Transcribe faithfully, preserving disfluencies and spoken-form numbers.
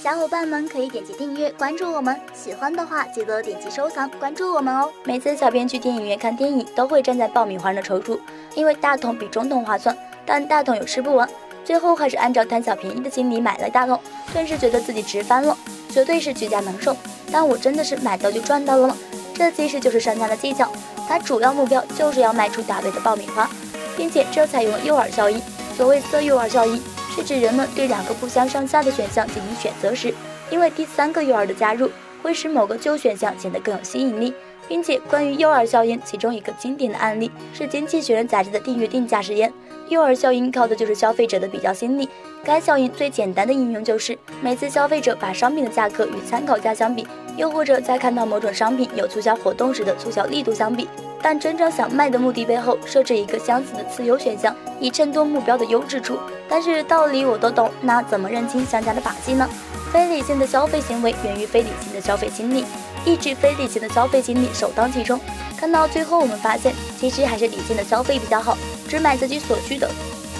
小伙伴们可以点击订阅关注我们，喜欢的话记得点击收藏关注我们哦。每次小编去电影院看电影都会站在爆米花的踌躇，因为大桶比中桶划算，但大桶又吃不完，最后还是按照贪小便宜的心理买了大桶，顿时觉得自己值翻了，绝对是举家能手。但我真的是买到就赚到了吗？这其实就是商家的技巧，它主要目标就是要卖出大堆的爆米花，并且这采用了诱饵效应。所谓色诱饵效应，是指人们对两个不相上下的选项进行选择时，因为第三个诱饵的加入会使某个旧选项显得更有吸引力。并且关于诱饵效应，其中一个经典的案例是《经济学人》杂志的订阅定价实验。诱饵效应靠的就是消费者的比较心理，该效应最简单的应用就是每次消费者把商品的价格与参考价相比，又或者在看到某种商品有促销活动时的促销力度相比，但真正想卖的目的背后设置一个相似的次优选项，以衬托目标的优之处。但是道理我都懂，那怎么认清商家的把戏呢？非理性的消费行为源于非理性的消费心理，抑制非理性的消费心理首当其冲。看到最后我们发现，其实还是理性的消费比较好，只买自己所需的，